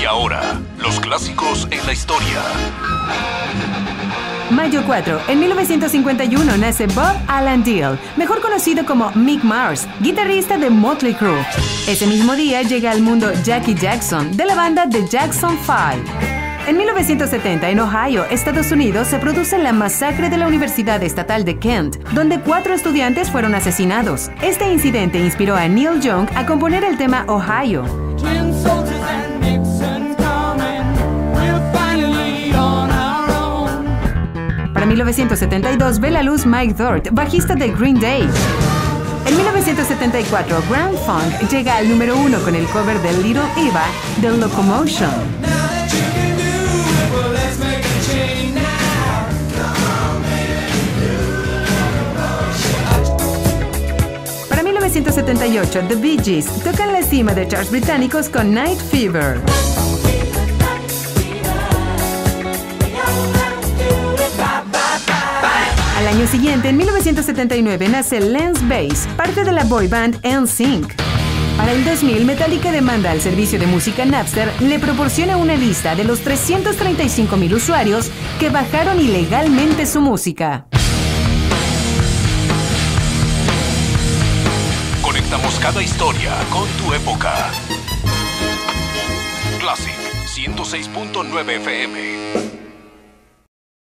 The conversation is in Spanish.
Y ahora, los clásicos en la historia. Mayo 4. En 1951 nace Bob Alan Deal, mejor conocido como Mick Mars, guitarrista de Motley Crue. Ese mismo día llega al mundo Jackie Jackson, de la banda The Jackson 5. En 1970, en Ohio, Estados Unidos, se produce la masacre de la Universidad Estatal de Kent, donde 4 estudiantes fueron asesinados. Este incidente inspiró a Neil Young a componer el tema Ohio. Para 1972 ve la luz Mike Dirnt, bajista de Green Day. En 1974, Grand Funk llega al número 1 con el cover de Little Eva de Locomotion. Para 1978, The Bee Gees tocan la cima de charts británicos con Night Fever. Al año siguiente, en 1979, nace Lance Bass, parte de la boy band NSYNC. Para el 2000, Metallica demanda al servicio de música Napster le proporciona una lista de los 335,000 usuarios que bajaron ilegalmente su música. Conectamos cada historia con tu época. Classic 106.9 FM.